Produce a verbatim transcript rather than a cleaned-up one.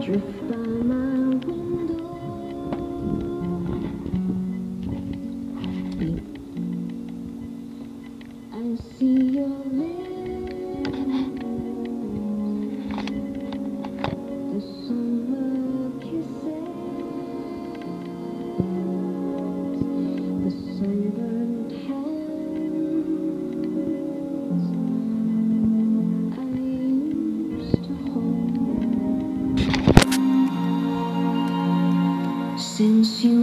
drift by my window. I see your lips, the summer kisses, the sunburned hands I used to hold. Since you